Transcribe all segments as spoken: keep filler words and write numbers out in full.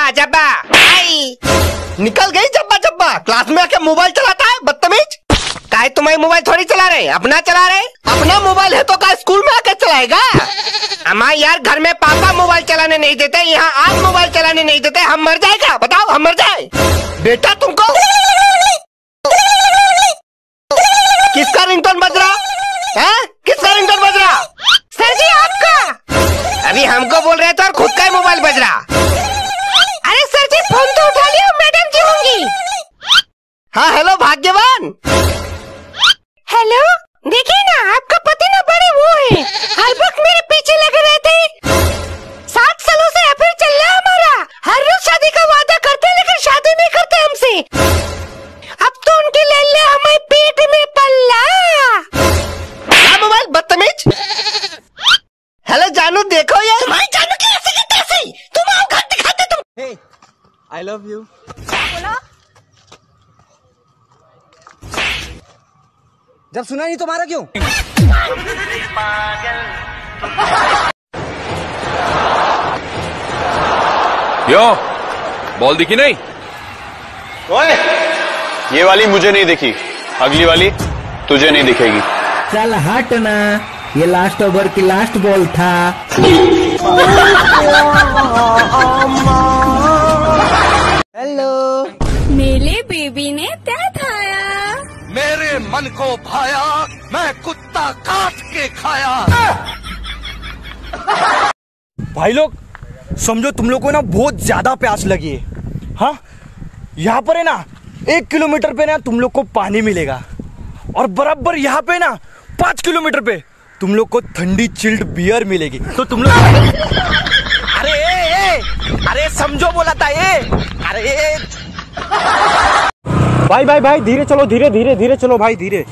जब्बा आई। निकल गई जब्बा जब्बा, क्लास में आके मोबाइल चलाता है बदतमीज। काय तुम्हारी मोबाइल थोड़ी चला रहे, अपना चला रहे। अपना मोबाइल है तो क्या स्कूल में आके चलाएगा? अम्मा यार घर में पापा मोबाइल चलाने नहीं देते, यहाँ आप मोबाइल चलाने नहीं देते, हम मर जाए क्या? बताओ हम मर जाए? बेटा तुमको किसका रिंगटोन बज रहा है? किसका रिंगटोन बज रहा? सर जी आपका। अभी हमको बोल रहे थे और खुद का ही मोबाइल बज रहा। अरे सर जी फोन तो उठा लिया, मैडम जी होंगी। हाँ हेलो भाग्यवान। हेलो, देखिए ना आपका पति ना बड़े वो है, हर वक्त मेरे पीछे लगे रहते हैं। सात सालों से अफेयर चल रहा है हमारा, हर रोज शादी का वादा करते हैं लेकिन शादी नहीं करते हमसे। अब तो उनकी लल्ला हमारे पेट में पल्ला। क्या मोबाइल बदतमीज। हेलो जानू देखो ये तुम्हारी जानू की ऐसी की तैसी, तुम आओ घर दिखाते तुम। Hey I love you. बोला जब सुना नहीं तो मारा क्यों? यो बॉल दिखी नहीं? ओए, ये वाली मुझे नहीं दिखी, अगली वाली तुझे नहीं दिखेगी। चल हट ना, ये लास्ट ओवर की लास्ट बॉल था। हेलो। मेरे बेबी ने क्या खाया? मेरे मन को भाया, मैं कुत्ता काट के खाया। भाई लोग समझो तुम लोग को ना बहुत ज्यादा प्यास लगी है। हाँ यहाँ पर है ना एक किलोमीटर पे ना तुम लोग को पानी मिलेगा और बराबर यहाँ पे ना पांच किलोमीटर पे तुम लोग को ठंडी चिल्ड बियर मिलेगी। तो तुम लोग अरे ए, ए, अरे समझो बोला था ये। अरे भाई भाई भाई धीरे चलो, धीरे धीरे धीरे चलो भाई धीरे।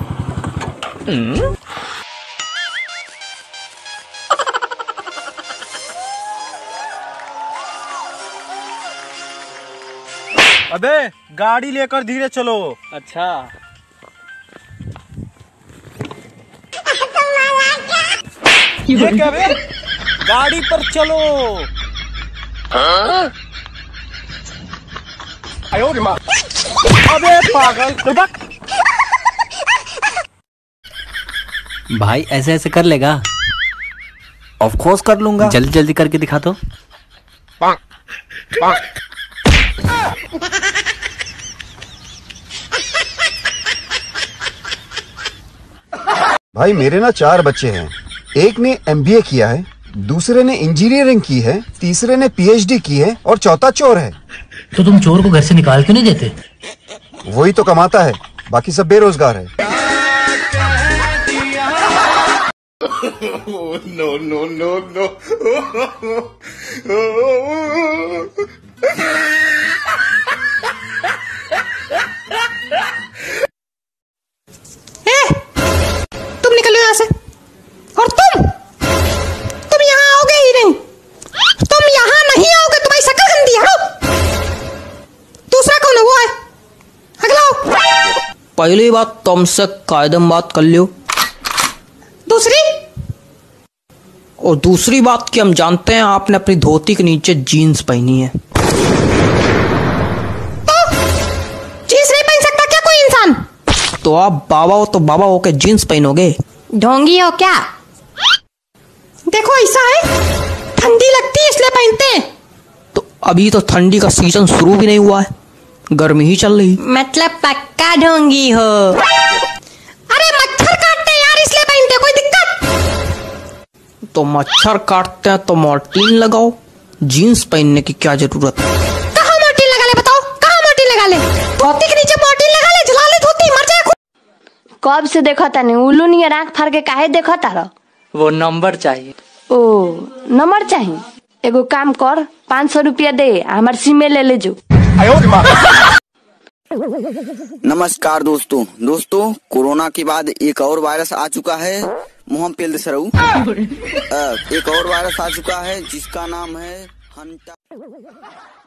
अबे गाड़ी लेकर धीरे चलो। अच्छा ये क्या बे? गाड़ी पर चलो। हाँ? आयो रे माँ। अबे पागल। भाई ऐसे ऐसे कर लेगा? ऑफ कोर्स कर लूंगा। जल्दी जल्दी करके दिखा दो। भाई मेरे ना चार बच्चे हैं, एक ने एम बी ए किया है, दूसरे ने इंजीनियरिंग की है, तीसरे ने पी एच डी की है और चौथा चोर है। तो तुम चोर को घर से निकाल क्यों नहीं देते? वही तो कमाता है, बाकी सब बेरोजगार है। No no no no. तुम निकलो यहाँ से। और तुम तुम यहाँ आओगे ही नहीं, तुम यहाँ नहीं आओगे, तुम्हारी शक्ल गंदी है। दूसरा कौन है? वो है अगला। पहली बात तुमसे कायदम बात कर लियो। दूसरी और दूसरी बात कि हम जानते हैं आपने अपनी धोती के नीचे जीन्स पहनी है। तो जीन्स नहीं पहन सकता क्या कोई इंसान? तो आप बाबा हो तो बाबा हो के जीन्स पहनोगे? ढोंगी हो क्या? देखो ऐसा है, ठंडी लगती है इसलिए पहनते हैं। तो अभी तो ठंडी का सीजन शुरू भी नहीं हुआ है, गर्मी ही चल रही। मतलब पक्का ढोंगी हो? अरे मच्छर काटते हैं यार इसलिए पहनते, कोई दिक्कत? तो मच्छर काटते हैं तो मॉर्टीन लगाओ, जीन्स पहनने की क्या जरूरत है? कहाँ मॉर्टीन लगा ले बताओ, कहाँ मॉर्टीन लगा ले? धोती के नीचे मॉर्टीन लगा ले, जला ले धोती, मर जाए। कब से देखा था नहीं उल्लू नहीं आँख फाड़ के काहे देखा था? वो नंबर चाहिए। ओ नंबर चाहिए? एगो काम कर, पाँच सौ रुपया दे, हमार सिम ले ले जो। नमस्कार दोस्तों दोस्तों कोरोना के बाद एक और वायरस आ चुका है। मुहम पेल सरऊ एक और वायरस आ चुका है जिसका नाम है हंटा।